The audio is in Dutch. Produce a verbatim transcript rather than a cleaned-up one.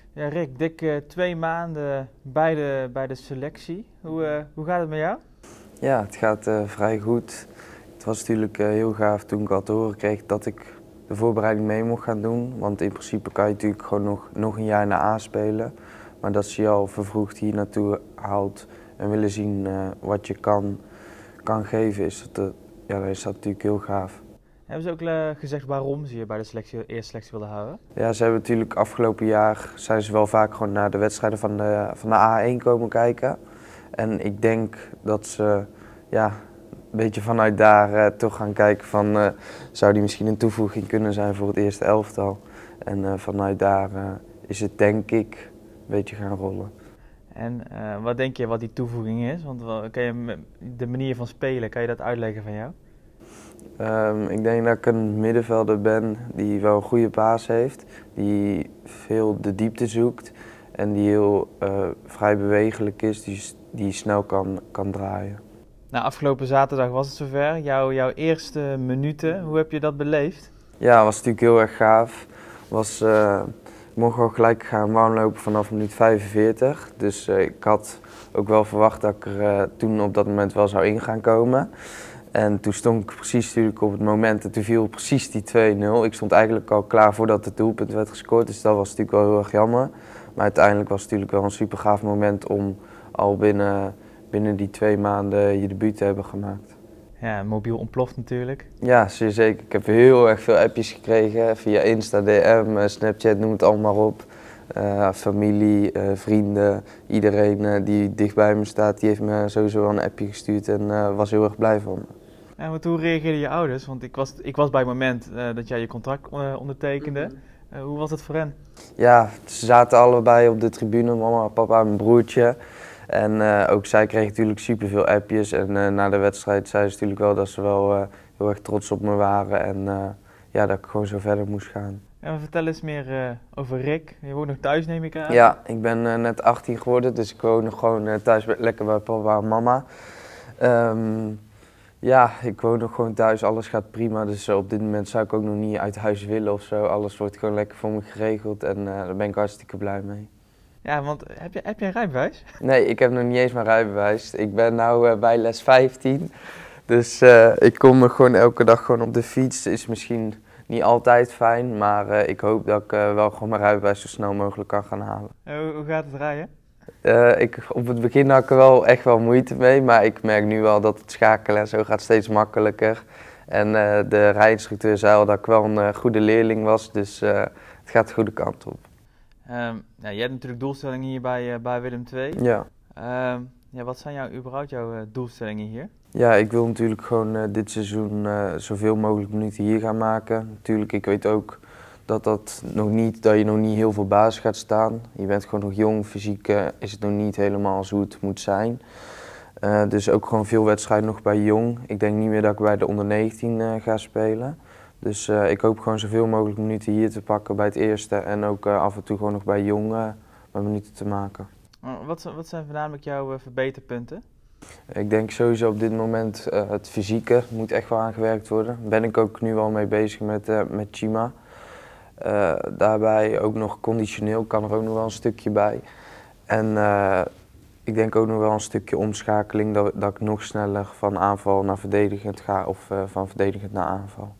Ja, Rick, dik uh, twee maanden bij de, bij de selectie. Hoe, uh, hoe gaat het met jou? Ja, het gaat uh, vrij goed. Het was natuurlijk uh, heel gaaf toen ik al te horen kreeg dat ik de voorbereiding mee mocht gaan doen. Want in principe kan je natuurlijk gewoon nog, nog een jaar naar A spelen. Maar dat ze je al vervroegd hier naartoe haalt en willen zien uh, wat je kan, kan geven, is dat, uh, ja, dan is dat natuurlijk heel gaaf. Hebben ze ook uh, gezegd waarom ze je bij de selectie, eerste selectie wilden houden? Ja, ze hebben natuurlijk afgelopen jaar zijn ze wel vaak gewoon naar de wedstrijden van de, van de A één komen kijken. En ik denk dat ze ja, een beetje vanuit daar uh, toch gaan kijken van uh, zou die misschien een toevoeging kunnen zijn voor het eerste elftal. En uh, vanuit daar uh, is het denk ik een beetje gaan rollen. En uh, wat denk je wat die toevoeging is? Want wel, kan je de manier van spelen, kan je dat uitleggen van jou? Um, ik denk dat ik een middenvelder ben die wel een goede paas heeft, die veel de diepte zoekt en die heel uh, vrij bewegelijk is, die, die snel kan, kan draaien. Nou, afgelopen zaterdag was het zover. Jouw, jouw eerste minuten, hoe heb je dat beleefd? Ja, het was natuurlijk heel erg gaaf. Was, uh, ik mocht al gelijk gaan warmlopen vanaf minuut vijfenveertig. Dus uh, ik had ook wel verwacht dat ik er uh, toen op dat moment wel zou in gaan komen. En toen stond ik precies natuurlijk op het moment en toen viel precies die twee nul. Ik stond eigenlijk al klaar voordat het doelpunt werd gescoord, dus dat was natuurlijk wel heel erg jammer. Maar uiteindelijk was het natuurlijk wel een super gaaf moment om al binnen, binnen die twee maanden je debuut te hebben gemaakt. Ja, mobiel ontploft natuurlijk. Ja, zeer zeker. Ik heb heel erg veel appjes gekregen via Insta, D M, Snapchat, noem het allemaal op. Uh, familie, uh, vrienden, iedereen uh, die dicht bij me staat, die heeft me sowieso wel een appje gestuurd en uh, was heel erg blij van me. En wat, hoe reageerden je ouders? Want ik was, ik was bij het moment uh, dat jij je contract uh, ondertekende. Uh, hoe was het voor hen? Ja, ze zaten allebei op de tribune, mama, papa en mijn broertje. En uh, ook zij kregen natuurlijk superveel appjes en uh, na de wedstrijd zeiden ze natuurlijk wel dat ze wel uh, heel erg trots op me waren en uh, ja, dat ik gewoon zo verder moest gaan. En vertel eens meer uh, over Rick. Je woont nog thuis, neem ik aan? Ja, ik ben uh, net achttien geworden, dus ik woon nog gewoon uh, thuis lekker bij papa en mama. Um, ja, ik woon nog gewoon thuis, alles gaat prima, dus uh, op dit moment zou ik ook nog niet uit huis willen of zo. Alles wordt gewoon lekker voor me geregeld en uh, daar ben ik hartstikke blij mee. Ja, want heb je, heb je een rijbewijs? Nee, ik heb nog niet eens mijn rijbewijs. Ik ben nu uh, bij les vijftien, dus uh, ik kom nog gewoon elke dag gewoon op de fiets. Is misschien niet altijd fijn, maar uh, ik hoop dat ik uh, wel gewoon mijn rijbewijs zo snel mogelijk kan gaan halen. Hoe, hoe gaat het rijden? Uh, ik, op het begin had ik er wel echt wel moeite mee, maar ik merk nu wel dat het schakelen en zo gaat steeds makkelijker. En uh, de rijinstructeur zei al dat ik wel een uh, goede leerling was, dus uh, het gaat de goede kant op. Um, ja, je hebt natuurlijk doelstellingen hier bij, uh, bij Willem twee. Ja. Um, ja, wat zijn jou, überhaupt jouw uh, doelstellingen hier? Ja, ik wil natuurlijk gewoon uh, dit seizoen uh, zoveel mogelijk minuten hier gaan maken. Natuurlijk, ik weet ook dat, dat, nog niet, dat je nog niet heel veel basis gaat staan. Je bent gewoon nog jong, fysiek uh, is het nog niet helemaal zo het moet zijn. Uh, dus ook gewoon veel wedstrijden nog bij jong. Ik denk niet meer dat ik bij de onder negentien uh, ga spelen. Dus uh, ik hoop gewoon zoveel mogelijk minuten hier te pakken bij het eerste en ook uh, af en toe gewoon nog bij jong uh, mijn minuten te maken. Wat, wat zijn voornamelijk jouw uh, verbeterpunten? Ik denk sowieso op dit moment uh, het fysieke moet echt wel aangewerkt worden. Daar ben ik ook nu al mee bezig met, uh, met Chima. Uh, daarbij ook nog conditioneel kan er ook nog wel een stukje bij. En uh, ik denk ook nog wel een stukje omschakeling, dat, dat ik nog sneller van aanval naar verdedigend ga of uh, van verdedigend naar aanval.